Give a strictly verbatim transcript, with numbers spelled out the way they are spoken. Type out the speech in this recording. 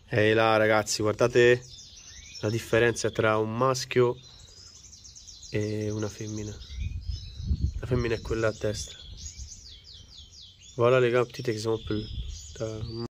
E là ragazzi, guardate la differenza tra un maschio e una femmina. La femmina è quella a destra. Voilà les gars, petite exemple.